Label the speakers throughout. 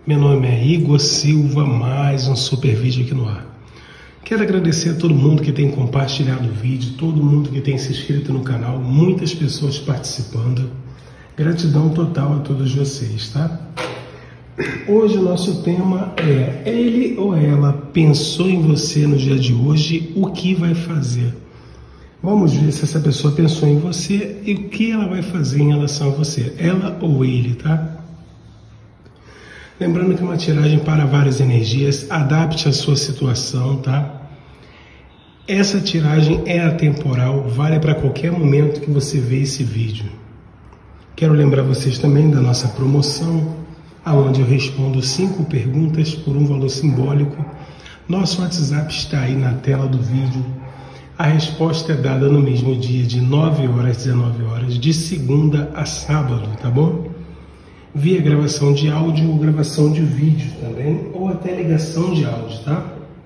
Speaker 1: Meu nome é Igor Silva, mais um super vídeo aqui no ar. Quero agradecer a todo mundo que tem compartilhado o vídeo, todo mundo que tem se inscrito no canal, muitas pessoas participando. Gratidão total a todos vocês, tá? Hoje o nosso tema é: ele ou ela pensou em você no dia de hoje, o que vai fazer? Vamos ver se essa pessoa pensou em você e o que ela vai fazer em relação a você, ela ou ele, tá? Lembrando que é uma tiragem para várias energias, adapte a sua situação, tá? Essa tiragem é atemporal, vale para qualquer momento que você vê esse vídeo. Quero lembrar vocês também da nossa promoção, onde eu respondo 5 perguntas por um valor simbólico. Nosso WhatsApp está aí na tela do vídeo. A resposta é dada no mesmo dia, de 9 horas às 19 horas, de segunda a sábado, tá bom? Via gravação de áudio ou gravação de vídeo também, ou até ligação de áudio, tá?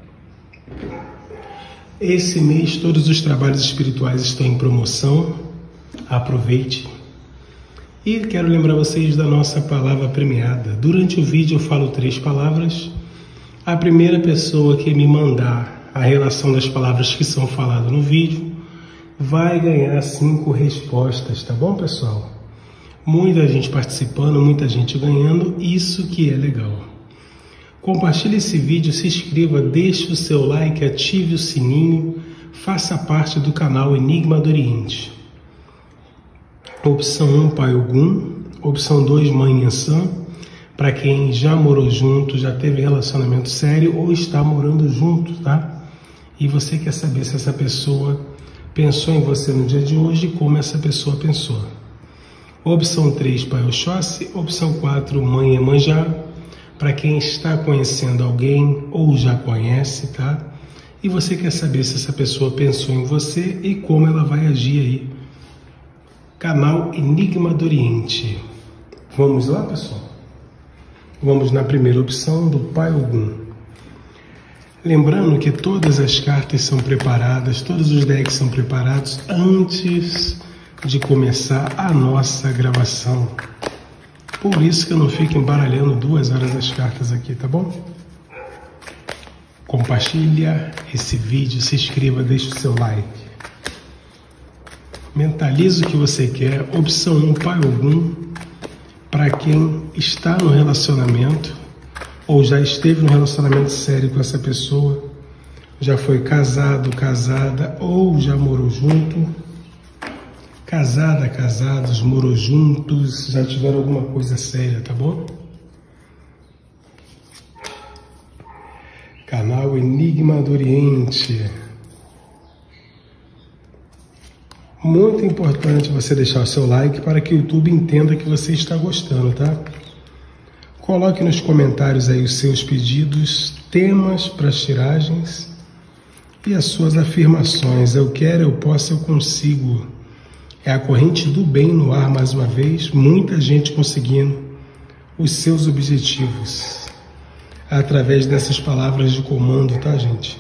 Speaker 1: Esse mês todos os trabalhos espirituais estão em promoção, aproveite. E quero lembrar vocês da nossa palavra premiada. Durante o vídeo eu falo 3 palavras. A primeira pessoa que me mandar a relação das palavras que são faladas no vídeo vai ganhar 5 respostas, tá bom, pessoal? Muita gente participando, muita gente ganhando, isso que é legal. Compartilhe esse vídeo, se inscreva, deixe o seu like, ative o sininho, faça parte do canal Enigma do Oriente. Opção 1, Pai Ogum. Opção 2, Mãe Yansan, para quem já morou junto, já teve relacionamento sério ou está morando junto, tá? E você quer saber se essa pessoa pensou em você no dia de hoje e como essa pessoa pensou. Opção 3, Pai Oxóssi. Opção 4, Mãe Iemanjá, para quem está conhecendo alguém ou já conhece, tá? E você quer saber se essa pessoa pensou em você e como ela vai agir aí. Canal Enigma do Oriente. Vamos lá, pessoal? Vamos na primeira opção do Pai Ogum. Lembrando que todas as cartas são preparadas, todos os decks são preparados antes de começar a nossa gravação. Por isso que eu não fico embaralhando 2 horas as cartas aqui, tá bom? Compartilha esse vídeo, se inscreva, deixe o seu like. Mentalize o que você quer. Opção 1, Pai Ogum, para quem está no relacionamento ou já esteve no relacionamento sério com essa pessoa, já foi casado, casada ou já morou junto. Casada, casados, morou juntos, já tiveram alguma coisa séria, tá bom? Canal Enigma do Oriente. Muito importante você deixar o seu like para que o YouTube entenda que você está gostando, tá? Coloque nos comentários aí os seus pedidos, temas para as tiragens e as suas afirmações. Eu quero, eu posso, eu consigo. É a corrente do bem no ar mais uma vez, muita gente conseguindo os seus objetivos através dessas palavras de comando, tá, gente?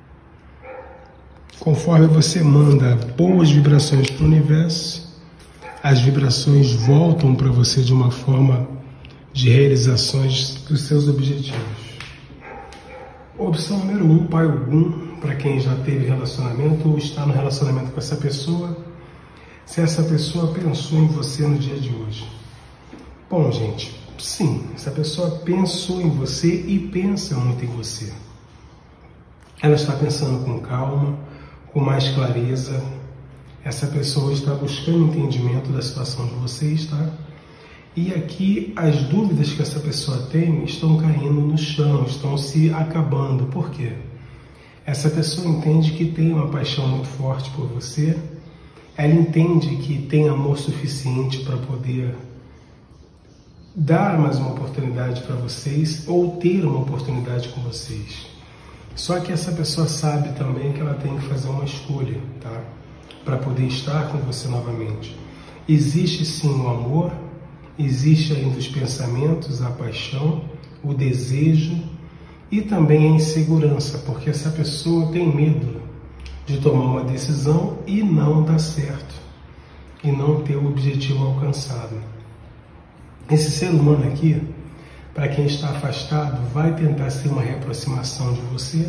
Speaker 1: Conforme você manda boas vibrações para o universo, as vibrações voltam para você de uma forma de realizações dos seus objetivos. Opção número 1, Pai Ogum, para quem já teve relacionamento ou está no relacionamento com essa pessoa. Se essa pessoa pensou em você no dia de hoje. Bom, gente, sim, essa pessoa pensou em você e pensa muito em você. Ela está pensando com calma, com mais clareza. Essa pessoa está buscando entendimento da situação de vocês, tá? E aqui as dúvidas que essa pessoa tem estão caindo no chão, estão se acabando. Por quê? Essa pessoa entende que tem uma paixão muito forte por você. Ela entende que tem amor suficiente para poder dar mais uma oportunidade para vocês ou ter uma oportunidade com vocês. Só que essa pessoa sabe também que ela tem que fazer uma escolha, tá? Para poder estar com você novamente. Existe sim o amor, existe ainda os pensamentos, a paixão, o desejo e também a insegurança, porque essa pessoa tem medo de tomar uma decisão e não dar certo, e não ter o objetivo alcançado. Esse ser humano aqui Para quem está afastado, vai tentar ser uma reaproximação de você,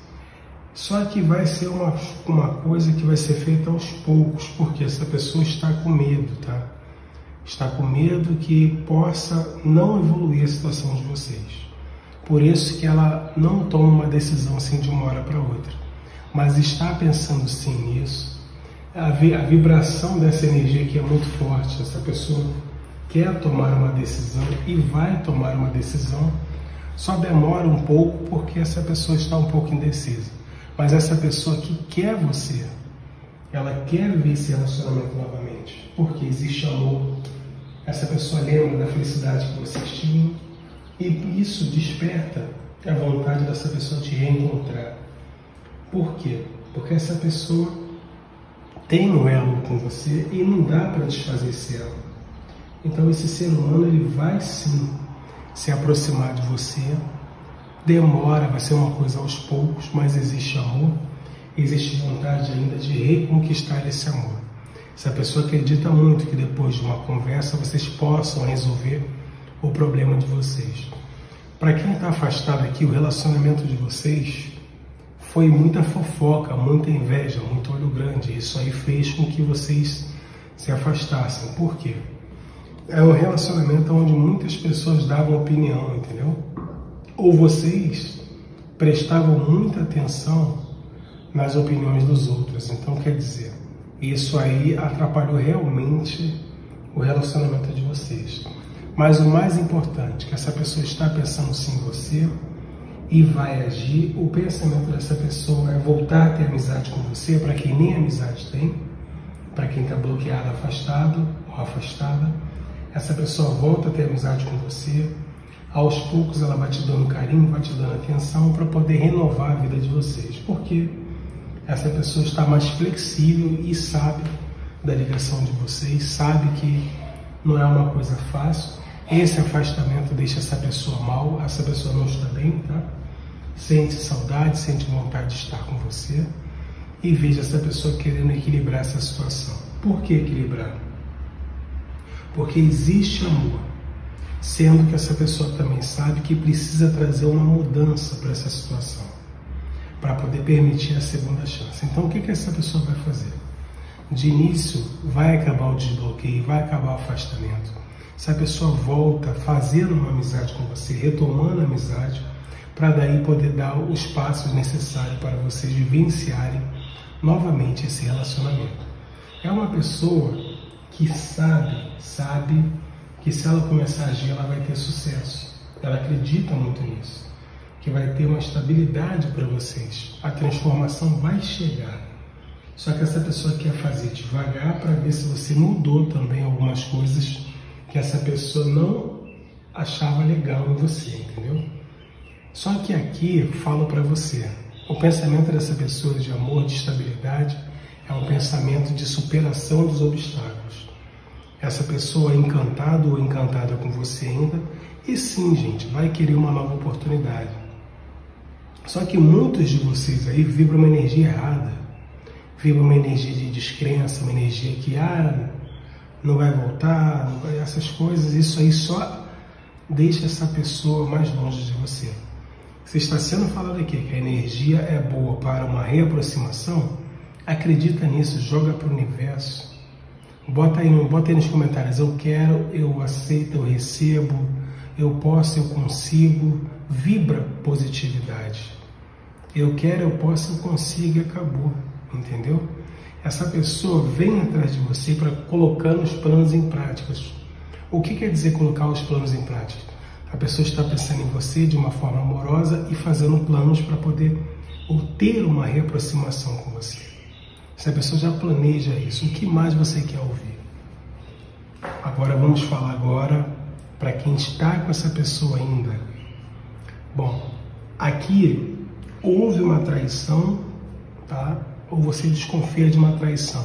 Speaker 1: só que vai ser uma coisa que vai ser feita aos poucos, porque essa pessoa está com medo, tá? Está com medo que possa não evoluir a situação de vocês. Por isso que ela não toma uma decisão assim de uma hora para outra, mas está pensando sim nisso. A vibração dessa energia aqui é muito forte. Essa pessoa quer tomar uma decisão e vai tomar uma decisão, só demora um pouco porque essa pessoa está um pouco indecisa. Mas essa pessoa que quer você, ela quer ver esse relacionamento novamente, porque existe amor. Essa pessoa lembra da felicidade que vocês tinham e isso desperta a vontade dessa pessoa te reencontrar. Por quê? Porque essa pessoa tem um elo com você e não dá para desfazer esse elo. Então esse ser humano ele vai sim se aproximar de você, demora, vai ser uma coisa aos poucos, mas existe amor, existe vontade ainda de reconquistar esse amor. Essa pessoa acredita muito que depois de uma conversa vocês possam resolver o problema de vocês. Para quem está afastado aqui, o relacionamento de vocês foi muita fofoca, muita inveja, muito olho grande. Isso aí fez com que vocês se afastassem. Por quê? É um relacionamento onde muitas pessoas davam opinião, entendeu? Ou vocês prestavam muita atenção nas opiniões dos outros. Então, quer dizer, isso aí atrapalhou realmente o relacionamento de vocês. Mas o mais importante, que essa pessoa está pensando sim em você e vai agir. O pensamento dessa pessoa é voltar a ter amizade com você, para quem nem amizade tem, para quem está bloqueado, afastado ou afastada. Essa pessoa volta a ter amizade com você. Aos poucos ela vai te dando carinho, vai te dando atenção para poder renovar a vida de vocês. Porque essa pessoa está mais flexível e sabe da ligação de vocês, sabe que não é uma coisa fácil. Esse afastamento deixa essa pessoa mal, essa pessoa não está bem, tá? Sente saudade, sente vontade de estar com você e veja essa pessoa querendo equilibrar essa situação. Por que equilibrar? Porque existe amor, sendo que essa pessoa também sabe que precisa trazer uma mudança para essa situação, para poder permitir a segunda chance. Então o que essa pessoa vai fazer? De início vai acabar o desbloqueio, vai acabar o afastamento. Se a pessoa volta fazendo uma amizade com você, retomando a amizade, para daí poder dar os passos necessários para vocês vivenciarem novamente esse relacionamento. É uma pessoa que sabe que se ela começar a agir, ela vai ter sucesso. Ela acredita muito nisso, que vai ter uma estabilidade para vocês. A transformação vai chegar. Só que essa pessoa quer fazer devagar para ver se você mudou também algumas coisas que essa pessoa não achava legal em você, entendeu? Só que aqui eu falo para você, o pensamento dessa pessoa de amor, de estabilidade, é um pensamento de superação dos obstáculos. Essa pessoa é encantada ou encantada com você ainda, e sim, gente, vai querer uma nova oportunidade. Só que muitos de vocês aí vibram uma energia errada, vibram uma energia de descrença, uma energia que não vai voltar, não vai, essas coisas, isso aí só deixa essa pessoa mais longe de você. Se está sendo falado aqui que a energia é boa para uma reaproximação, acredita nisso, joga para o universo. Bota aí nos comentários, eu quero, eu aceito, eu recebo, eu posso, eu consigo. Vibra positividade. Eu quero, eu posso, eu consigo e acabou, entendeu? Essa pessoa vem atrás de você para colocando os planos em prática. O que quer dizer colocar os planos em prática? A pessoa está pensando em você de uma forma amorosa e fazendo planos para poder ou ter uma reaproximação com você. Essa pessoa já planeja isso. O que mais você quer ouvir? Agora vamos falar para quem está com essa pessoa ainda. Bom, aqui houve uma traição, tá? Ou você desconfia de uma traição.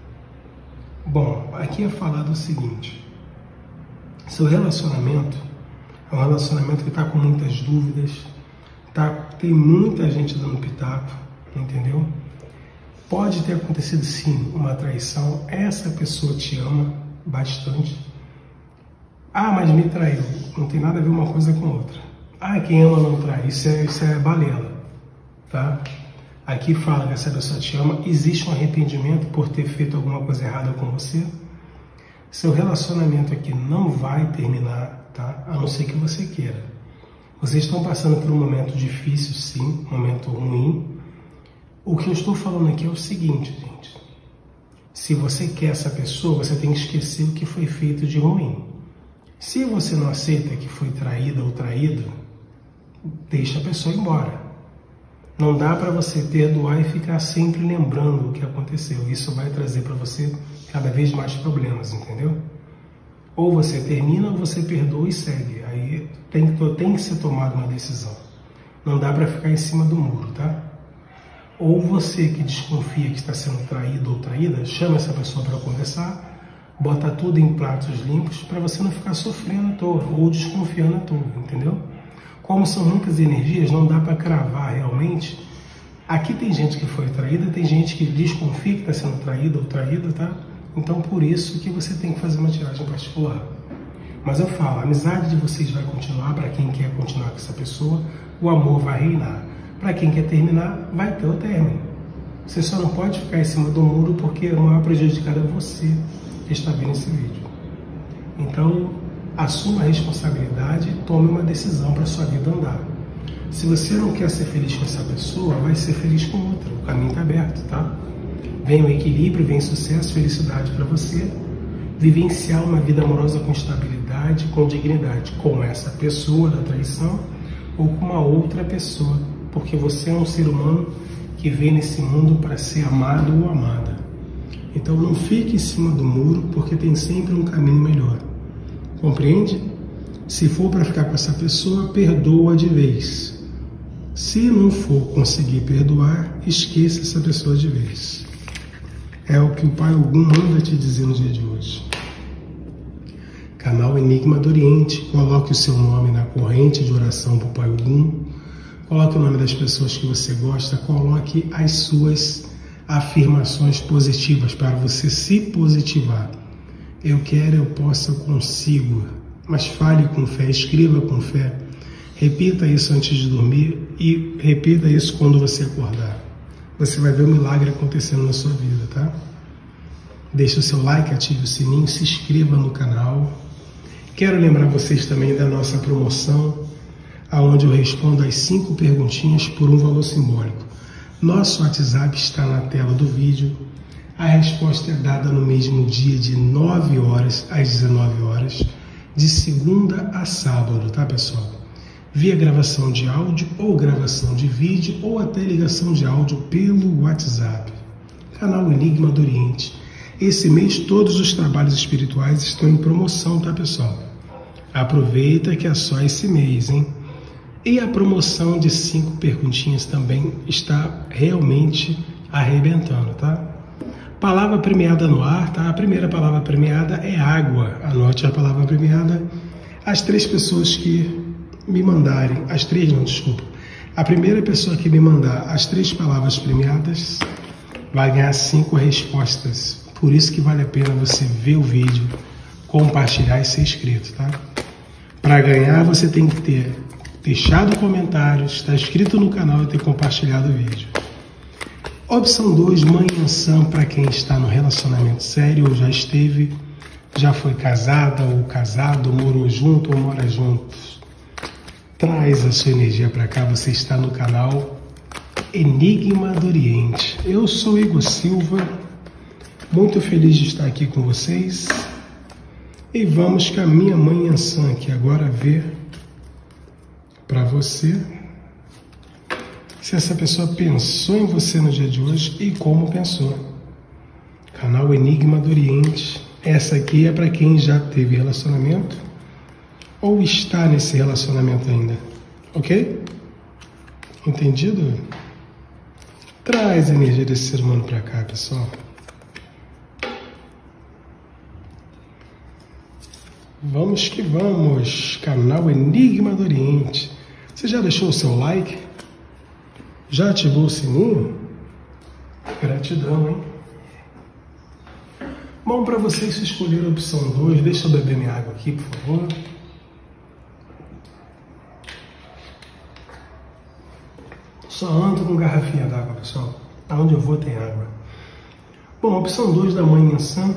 Speaker 1: Bom, aqui é falado o seguinte: seu relacionamento é um relacionamento que está com muitas dúvidas, tem muita gente dando pitaco, entendeu? Pode ter acontecido sim uma traição, essa pessoa te ama bastante, Ah, mas me traiu. Não tem nada a ver uma coisa com outra. Ah, quem ama não trai. Isso é balela, tá? Aqui fala que essa pessoa te ama. Existe um arrependimento por ter feito alguma coisa errada com você. Seu relacionamento aqui não vai terminar, tá? A não ser que você queira. Vocês estão passando por um momento difícil, sim, um momento ruim. O que eu estou falando aqui é o seguinte, gente. Se você quer essa pessoa, você tem que esquecer o que foi feito de ruim. Se você não aceita que foi traída ou traído, deixa a pessoa embora. Não dá para você perdoar e ficar sempre lembrando o que aconteceu. Isso vai trazer para você cada vez mais problemas, entendeu? Ou você termina ou você perdoa e segue. Aí tem que ser tomada uma decisão. Não dá para ficar em cima do muro, tá? Ou você que desconfia que está sendo traído ou traída, chama essa pessoa para conversar, bota tudo em pratos limpos para você não ficar sofrendo à toa ou desconfiando à toa, entendeu? Como são muitas energias, não dá para cravar realmente. Aqui tem gente que foi traída, tem gente que desconfia que está sendo traído ou traída, tá? Então por isso que você tem que fazer uma tiragem particular. Mas eu falo, a amizade de vocês vai continuar para quem quer continuar com essa pessoa, o amor vai reinar. Para quem quer terminar, vai ter o término. Você só não pode ficar em cima do muro porque o maior prejudicado é você que está vendo esse vídeo. Então, assuma a responsabilidade e tome uma decisão para a sua vida andar. Se você não quer ser feliz com essa pessoa, vai ser feliz com outra. O caminho está aberto, tá? Vem o equilíbrio, vem sucesso, felicidade para você. Vivenciar uma vida amorosa com estabilidade, com dignidade, com essa pessoa da traição ou com uma outra pessoa. Porque você é um ser humano que veio nesse mundo para ser amado ou amada. Então não fique em cima do muro, porque tem sempre um caminho melhor. Compreende? Se for para ficar com essa pessoa, perdoa de vez. Se não for conseguir perdoar, esqueça essa pessoa de vez. É o que o Pai Ogum manda te dizer no dia de hoje. Canal Enigma do Oriente, coloque o seu nome na corrente de oração para o Pai Ogum. Coloque o nome das pessoas que você gosta, coloque as suas afirmações positivas para você se positivar. Eu quero, eu posso, eu consigo. Mas fale com fé, escreva com fé. Repita isso antes de dormir e repita isso quando você acordar. Você vai ver o milagre acontecendo na sua vida, tá? Deixe o seu like, ative o sininho, se inscreva no canal. Quero lembrar vocês também da nossa promoção, onde eu respondo as 5 perguntinhas por um valor simbólico. Nosso WhatsApp está na tela do vídeo. A resposta é dada no mesmo dia de 9 horas às 19 horas, de segunda a sábado, tá, pessoal? Via gravação de áudio ou gravação de vídeo ou até ligação de áudio pelo WhatsApp. Canal Enigma do Oriente. Esse mês todos os trabalhos espirituais estão em promoção, tá, pessoal? Aproveita que é só esse mês, hein? E a promoção de 5 perguntinhas também está realmente arrebentando, tá? Palavra premiada no ar, tá? A primeira palavra premiada é água. Anote a palavra premiada. As 3 pessoas que me mandarem, as 3 não, desculpa. A primeira pessoa que me mandar as 3 palavras premiadas vai ganhar 5 respostas. Por isso que vale a pena você ver o vídeo, compartilhar e ser inscrito, tá? Para ganhar você tem que ter deixado comentários, estar inscrito no canal e ter compartilhado o vídeo. Opção 2, mãe Ansã, para quem está no relacionamento sério ou já esteve, já foi casada ou casado, morou junto ou mora juntos. Traz a sua energia para cá, você está no canal Enigma do Oriente. Eu sou Igor Silva, muito feliz de estar aqui com vocês. E vamos com a minha mãe Ansã, que agora vê para você se essa pessoa pensou em você no dia de hoje e como pensou. Canal Enigma do Oriente. Essa aqui é para quem já teve relacionamento ou está nesse relacionamento ainda, ok? Entendido? Traz a energia desse ser humano para cá, pessoal. Vamos que vamos, canal Enigma do Oriente. Você já deixou o seu like? Já ativou o sininho? Gratidão, hein? Bom, para vocês escolher a opção 2, deixa eu beber minha água aqui, por favor. Só ando com garrafinha d'água, pessoal. Aonde eu vou tem água. Bom, a opção 2 da Mãe Maçã.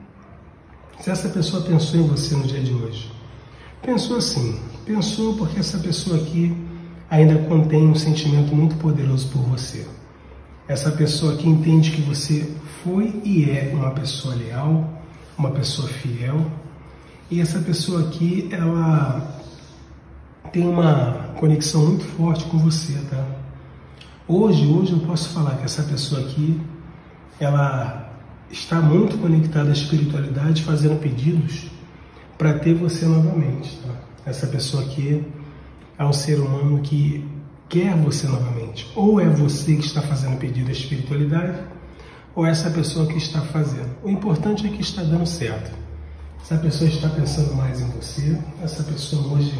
Speaker 1: Se essa pessoa pensou em você no dia de hoje. Pensou assim, pensou porque essa pessoa aqui ainda contém um sentimento muito poderoso por você. Essa pessoa aqui entende que você foi e é uma pessoa leal, uma pessoa fiel. E essa pessoa aqui, ela tem uma conexão muito forte com você, tá? Hoje eu posso falar que essa pessoa aqui, ela está muito conectada à espiritualidade, fazendo pedidos para ter você novamente, tá? Essa pessoa aqui é um ser humano que quer você novamente. Ou é você que está fazendo pedido à espiritualidade, ou é essa pessoa que está fazendo. O importante é que está dando certo. Essa pessoa está pensando mais em você, essa pessoa hoje,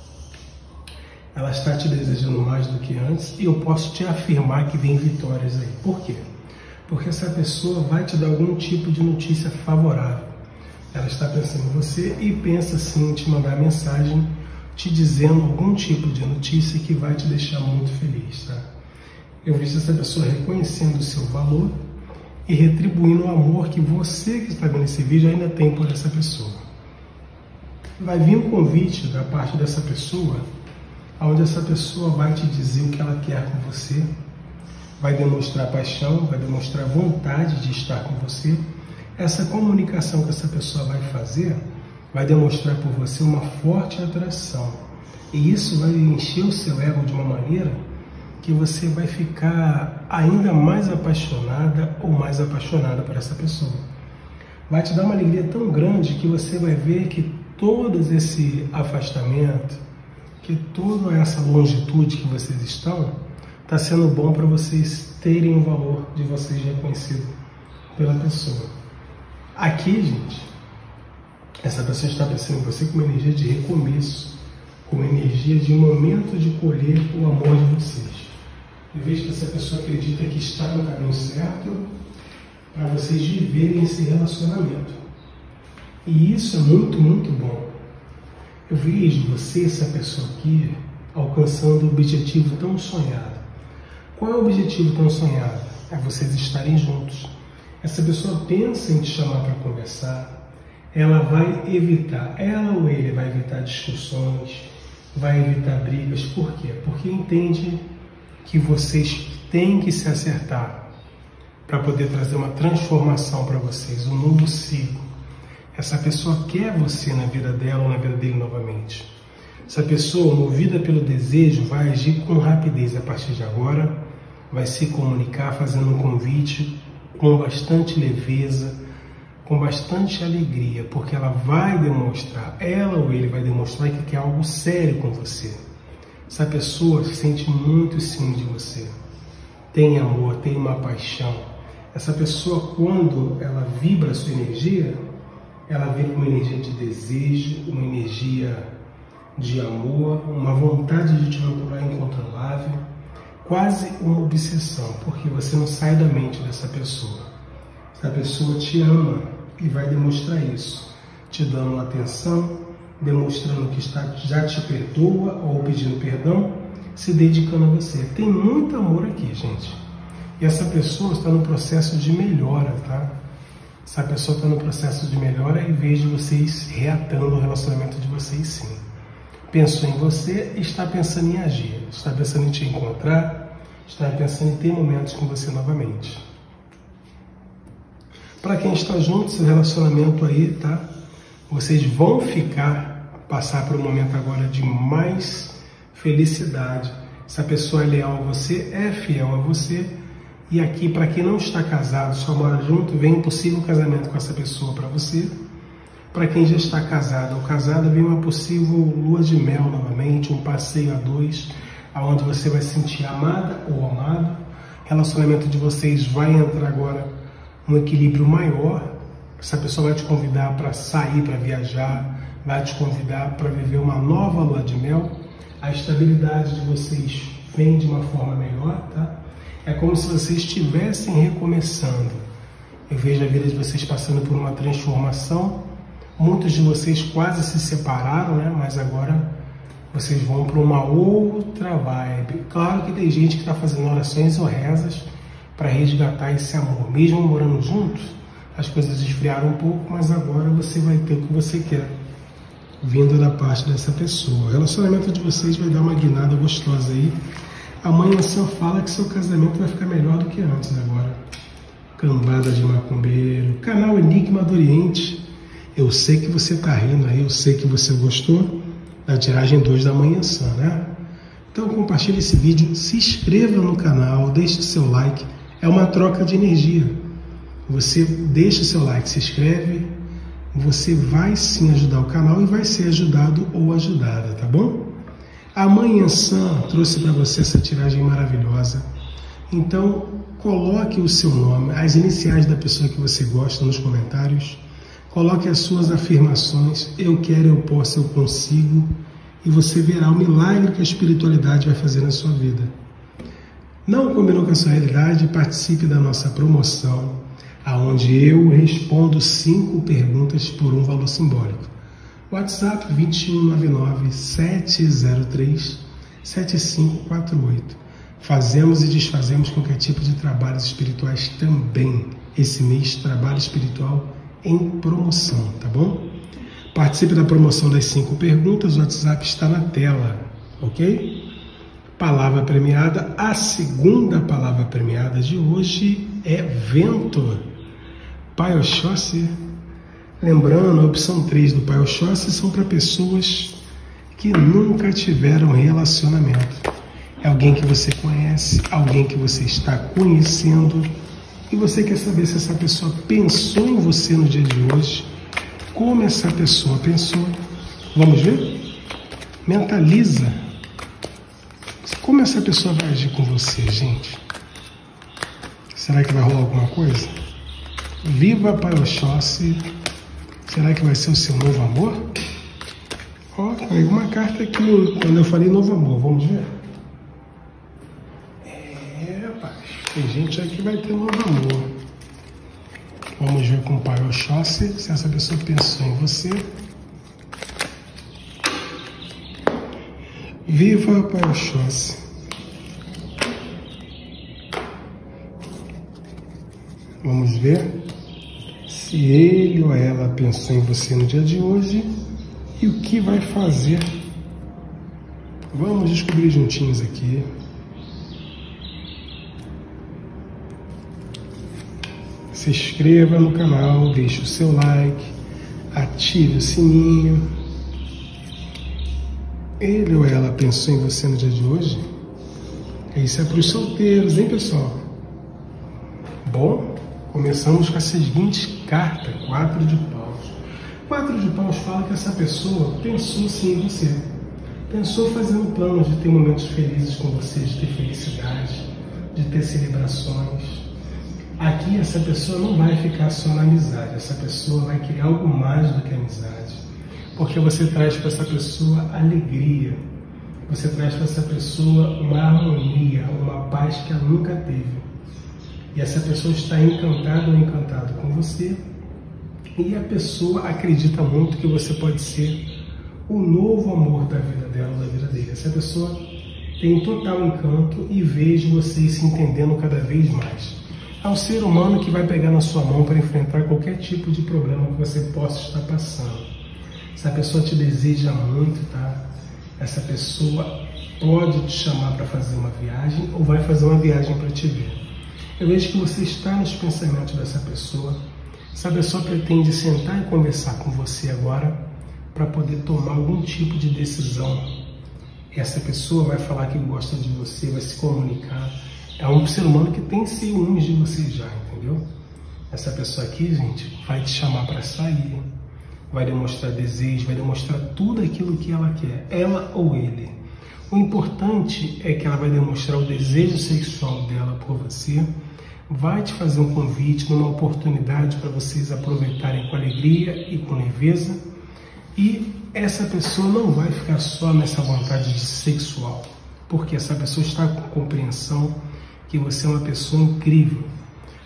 Speaker 1: ela está te desejando mais do que antes, e eu posso te afirmar que vem vitórias aí. Por quê? Porque essa pessoa vai te dar algum tipo de notícia favorável. Ela está pensando em você e pensa sim em te mandar mensagem te dizendo algum tipo de notícia que vai te deixar muito feliz, tá? Eu vejo essa pessoa reconhecendo o seu valor e retribuindo o amor que você que está vendo esse vídeo ainda tem por essa pessoa. Vai vir um convite da parte dessa pessoa, onde essa pessoa vai te dizer o que ela quer com você, vai demonstrar paixão, vai demonstrar vontade de estar com você. Essa comunicação que essa pessoa vai fazer vai demonstrar por você uma forte atração. E isso vai encher o seu ego de uma maneira que você vai ficar ainda mais apaixonada ou mais apaixonada por essa pessoa. Vai te dar uma alegria tão grande que você vai ver que todo esse afastamento, que toda essa longitude que vocês estão, está sendo bom para vocês terem o valor de vocês reconhecido pela pessoa. Aqui, gente, essa pessoa está pensando em você com uma energia de recomeço, com uma energia de momento de colher o amor de vocês. Eu vejo que essa pessoa acredita que está no caminho certo para vocês viverem esse relacionamento. E isso é muito, muito bom. Eu vejo você, essa pessoa aqui, alcançando o objetivo tão sonhado. Qual é o objetivo tão sonhado? É vocês estarem juntos. Essa pessoa pensa em te chamar para conversar. Ela vai evitar, ela ou ele vai evitar discussões, vai evitar brigas. Por quê? Porque entende que vocês têm que se acertar para poder trazer uma transformação para vocês, um novo ciclo. Essa pessoa quer você na vida dela ou na vida dele novamente. Essa pessoa, movida pelo desejo, vai agir com rapidez a partir de agora, vai se comunicar fazendo um convite com bastante leveza, com bastante alegria, porque ela vai demonstrar, ela ou ele vai demonstrar que quer algo sério com você. Essa pessoa sente muito sim de você, tem amor, tem uma paixão. Essa pessoa, quando ela vibra a sua energia, ela vem com uma energia de desejo, uma energia de amor, uma vontade de te procurar incontrolável, quase uma obsessão, porque você não sai da mente dessa pessoa. Essa pessoa te ama e vai demonstrar isso, te dando atenção, demonstrando que já te perdoa ou pedindo perdão, se dedicando a você. Tem muito amor aqui, gente. E essa pessoa está no processo de melhora, tá? Essa pessoa está no processo de melhora e vejo vocês reatando o relacionamento de vocês sim. Pensou em você e está pensando em agir, está pensando em te encontrar, está pensando em ter momentos com você novamente. Para quem está junto, seu relacionamento aí, tá? Vocês vão passar por um momento agora de mais felicidade. Essa pessoa é leal a você, é fiel a você. E aqui, para quem não está casado, só mora junto, vem um possível casamento com essa pessoa para você. Para quem já está casado ou casada, vem uma possível lua de mel novamente, um passeio a dois, onde você vai se sentir amada ou amado. O relacionamento de vocês vai entrar agora um equilíbrio maior. Essa pessoa vai te convidar para sair, para viajar, vai te convidar para viver uma nova lua de mel. A estabilidade de vocês vem de uma forma melhor, tá? É como se vocês estivessem recomeçando. Eu vejo a vida de vocês passando por uma transformação. Muitos de vocês quase se separaram, né? Mas agora vocês vão para uma outra vibe. Claro que tem gente que está fazendo orações ou rezas para resgatar esse amor. Mesmo morando juntos, as coisas esfriaram um pouco, mas agora você vai ter o que você quer, vindo da parte dessa pessoa. O relacionamento de vocês vai dar uma guinada gostosa aí. A mãe Ançã fala que seu casamento vai ficar melhor do que antes agora. Cambada de macumbeiro, canal Enigma do Oriente. Eu sei que você tá rindo aí, eu sei que você gostou da tiragem 2 da mãe Ançã, né? Então compartilhe esse vídeo, se inscreva no canal, deixe seu like. É uma troca de energia. Você deixa o seu like, se inscreve, você vai sim ajudar o canal e vai ser ajudado ou ajudada, tá bom? A mãe Ançã trouxe para você essa tiragem maravilhosa. Então, coloque o seu nome, as iniciais da pessoa que você gosta nos comentários. Coloque as suas afirmações, eu quero, eu posso, eu consigo. E você verá o milagre que a espiritualidade vai fazer na sua vida. Não combinou com a sua realidade? Participe da nossa promoção, onde eu respondo 5 perguntas por um valor simbólico. WhatsApp 2199-703-7548. Fazemos e desfazemos qualquer tipo de trabalhos espirituais também. Esse mês, trabalho espiritual em promoção, tá bom? Participe da promoção das 5 perguntas, o WhatsApp está na tela, ok? Palavra premiada, a segunda palavra premiada de hoje é vento. Pai Oxóssi, lembrando, a opção 3 do Pai Oxóssi são para pessoas que nunca tiveram relacionamento. É alguém que você conhece, alguém que você está conhecendo, e você quer saber se essa pessoa pensou em você no dia de hoje, como essa pessoa pensou. Vamos ver? Mentaliza. Como essa pessoa vai agir com você, gente? Será que vai rolar alguma coisa? Viva Pai Oxóssi. Será que vai ser o seu novo amor? Ó, caiu uma carta aqui quando eu falei novo amor. Vamos ver? Rapaz, tem gente aí que vai ter novo amor. Vamos ver com o Pai Oxóssi se essa pessoa pensou em você. Viva Pai Oxóssi. Vamos ver se ele ou ela pensou em você no dia de hoje e o que vai fazer. Vamos descobrir juntinhos aqui. Se inscreva no canal, deixe o seu like, ative o sininho. Ele ou ela pensou em você no dia de hoje? Isso é para os solteiros, hein, pessoal? Bom, começamos com a seguinte carta, 4 de paus. 4 de paus fala que essa pessoa pensou sim em você. Pensou fazendo planos de ter momentos felizes com você, de ter felicidade, de ter celebrações. Aqui essa pessoa não vai ficar só na amizade, essa pessoa vai querer algo mais do que amizade. Porque você traz para essa pessoa alegria, você traz para essa pessoa uma harmonia, uma paz que ela nunca teve. E essa pessoa está encantada ou encantado com você, e a pessoa acredita muito que você pode ser o novo amor da vida dela, da vida dele. Essa pessoa tem total encanto e vejo vocês se entendendo cada vez mais. É um ser humano que vai pegar na sua mão para enfrentar qualquer tipo de problema que você possa estar passando. Essa pessoa te deseja muito, tá? Essa pessoa pode te chamar para fazer uma viagem ou vai fazer uma viagem para te ver. Eu vejo que você está nos pensamentos dessa pessoa. Essa pessoa pretende sentar e conversar com você agora para poder tomar algum tipo de decisão. Essa pessoa vai falar que gosta de você, vai se comunicar. É um ser humano que tem ciúmes de você já, entendeu? Essa pessoa aqui, gente, vai te chamar para sair, vai demonstrar desejo, vai demonstrar tudo aquilo que ela quer, ela ou ele. O importante é que ela vai demonstrar o desejo sexual dela por você, vai te fazer um convite, uma oportunidade para vocês aproveitarem com alegria e com leveza. E essa pessoa não vai ficar só nessa vontade de sexual, porque essa pessoa está com compreensão que você é uma pessoa incrível.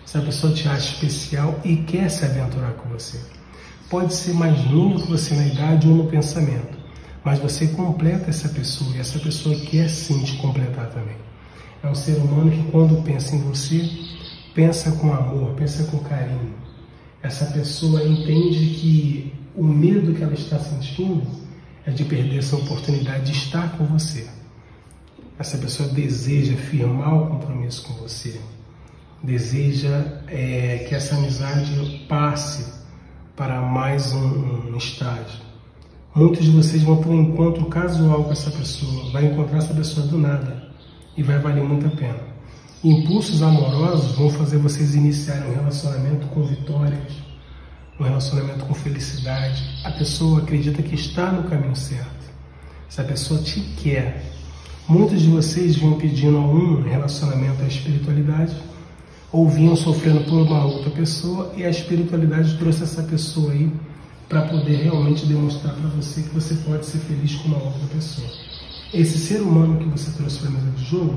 Speaker 1: Essa pessoa te acha especial e quer se aventurar com você. Pode ser mais novo que você na idade ou no pensamento, mas você completa essa pessoa e essa pessoa quer sim te completar também. É um ser humano que quando pensa em você, pensa com amor, pensa com carinho. Essa pessoa entende que o medo que ela está sentindo é de perder essa oportunidade de estar com você. Essa pessoa deseja firmar o compromisso com você, deseja que essa amizade passe para mais um estágio. Muitos de vocês vão ter um encontro casual com essa pessoa, vai encontrar essa pessoa do nada e vai valer muito a pena. Impulsos amorosos vão fazer vocês iniciarem um relacionamento com vitórias, um relacionamento com felicidade. A pessoa acredita que está no caminho certo. Essa pessoa te quer. Muitos de vocês vinham pedindo algum relacionamento à espiritualidade ou vinham sofrendo por uma outra pessoa e a espiritualidade trouxe essa pessoa aí para poder realmente demonstrar para você que você pode ser feliz com uma outra pessoa. Esse ser humano que você trouxe para a mesa de jogo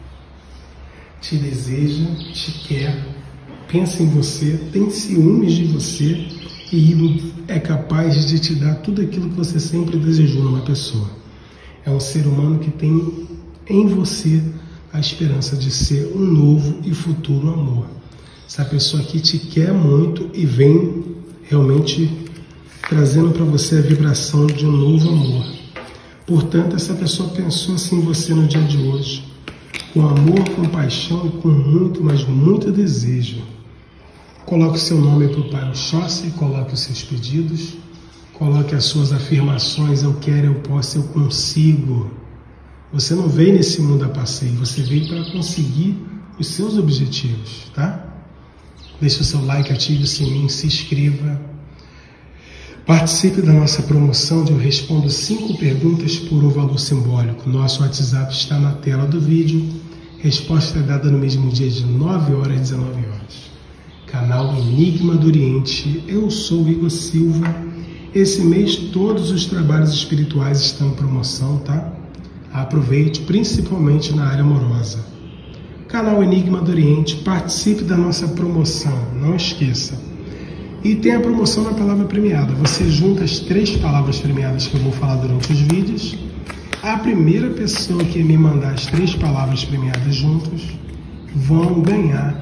Speaker 1: te deseja, te quer, pensa em você, tem ciúmes de você e é capaz de te dar tudo aquilo que você sempre desejou numa pessoa. É um ser humano que tem em você a esperança de ser um novo e futuro amor. Essa pessoa aqui te quer muito e vem realmente trazendo para você a vibração de um novo amor. Portanto, essa pessoa pensou assim em você no dia de hoje, com amor, com paixão e com muito, mas muito desejo. Coloque o seu nome para o Pai Oxóssi, coloque os seus pedidos, coloque as suas afirmações, eu quero, eu posso, eu consigo. Você não veio nesse mundo a passeio, você veio para conseguir os seus objetivos, tá? Deixe o seu like, ative o sininho, se inscreva. Participe da nossa promoção onde eu respondo 5 perguntas por um valor simbólico. Nosso WhatsApp está na tela do vídeo. Resposta é dada no mesmo dia de 9 horas às 19 horas. Canal Enigma do Oriente. Eu sou o Igor Silva. Esse mês todos os trabalhos espirituais estão em promoção, tá? Aproveite, principalmente na área amorosa. Canal Enigma do Oriente, participe da nossa promoção, não esqueça. E tem a promoção da palavra premiada. Você junta as 3 palavras premiadas que eu vou falar durante os vídeos. A primeira pessoa que me mandar as 3 palavras premiadas juntos vão ganhar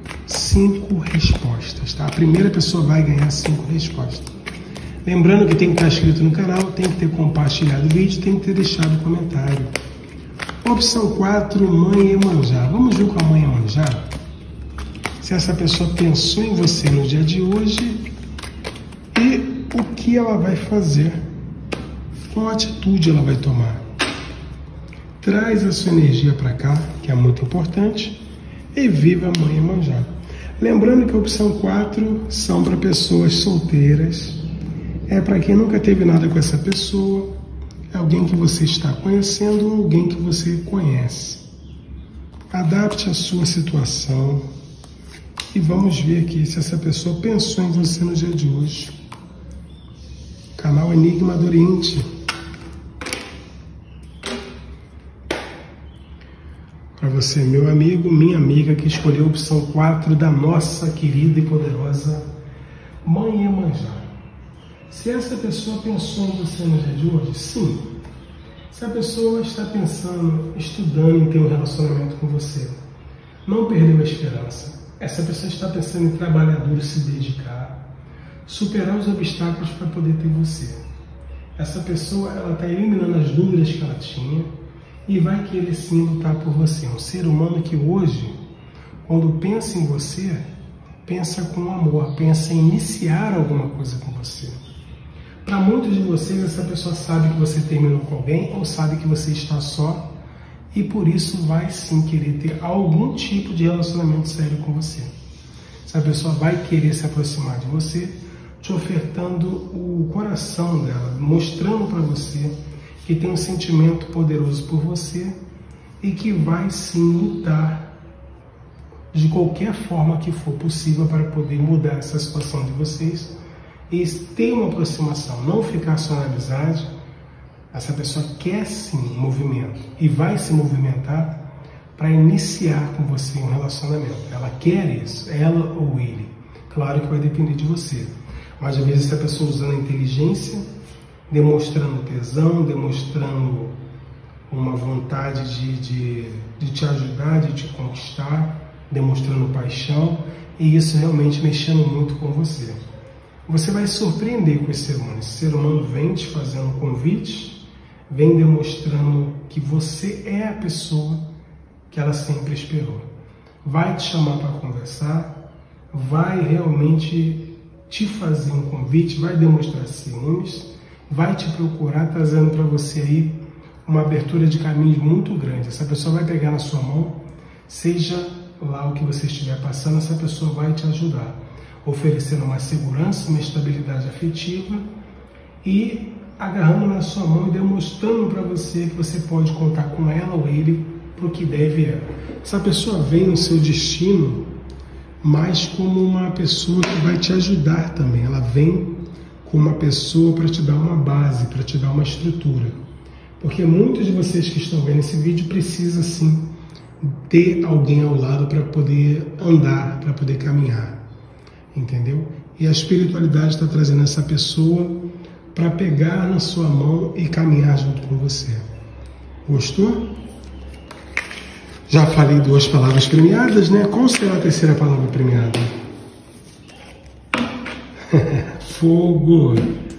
Speaker 1: 5 respostas, tá? A primeira pessoa vai ganhar 5 respostas. Lembrando que tem que estar inscrito no canal, tem que ter compartilhado o vídeo, tem que ter deixado o comentário. Opção 4, Mãe Iemanjá. Vamos ver com a Mãe Iemanjá? Se essa pessoa pensou em você no dia de hoje e o que ela vai fazer, qual atitude ela vai tomar. Traz a sua energia para cá, que é muito importante, e viva a Mãe Iemanjá. Lembrando que a opção 4 são para pessoas solteiras, é para quem nunca teve nada com essa pessoa, é alguém que você está conhecendo ou alguém que você conhece. Adapte a sua situação e vamos ver aqui se essa pessoa pensou em você no dia de hoje. Canal Enigma do Oriente. Para você, meu amigo, minha amiga, que escolheu a opção 4 da nossa querida e poderosa Mãe Iemanjá. Se essa pessoa pensou em você no dia de hoje, sim. Se a pessoa está pensando, estudando em ter um relacionamento com você, não perdeu a esperança. Essa pessoa está pensando em trabalhar duro, se dedicar, superar os obstáculos para poder ter você. Essa pessoa ela está eliminando as dúvidas que ela tinha e vai querer sim lutar por você. Um ser humano que hoje, quando pensa em você, pensa com amor, pensa em iniciar alguma coisa com você. Para muitos de vocês, essa pessoa sabe que você terminou com alguém ou sabe que você está só e por isso vai sim querer ter algum tipo de relacionamento sério com você. Essa pessoa vai querer se aproximar de você, te ofertando o coração dela, mostrando para você que tem um sentimento poderoso por você e que vai sim lutar de qualquer forma que for possível para poder mudar essa situação de vocês e ter uma aproximação, não ficar só na amizade. Essa pessoa quer sim movimento e vai se movimentar para iniciar com você um relacionamento. Ela quer isso, ela ou ele. Claro que vai depender de você. Mas às vezes essa pessoa usando a inteligência, demonstrando tesão, demonstrando uma vontade de te ajudar, de te conquistar, demonstrando paixão, e isso realmente mexendo muito com você. Você vai se surpreender com esse ser humano. Esse ser humano vem te fazendo convites, vem demonstrando que você é a pessoa que ela sempre esperou. Vai te chamar para conversar, vai realmente te fazer um convite, vai demonstrar ciúmes, vai te procurar, trazendo para você aí uma abertura de caminhos muito grande. Essa pessoa vai pegar na sua mão, seja lá o que você estiver passando, essa pessoa vai te ajudar, oferecendo uma segurança, uma estabilidade afetiva e agarrando na sua mão e demonstrando para você que você pode contar com ela ou ele para o que deve é. Essa pessoa vem no seu destino mais como uma pessoa que vai te ajudar também. Ela vem como uma pessoa para te dar uma base, para te dar uma estrutura. Porque muitos de vocês que estão vendo esse vídeo precisam sim ter alguém ao lado para poder andar, para poder caminhar. Entendeu? E a espiritualidade está trazendo essa pessoa para pegar na sua mão e caminhar junto com você. Gostou? Já falei 2 palavras premiadas, né? Qual será a terceira palavra premiada? Fogo.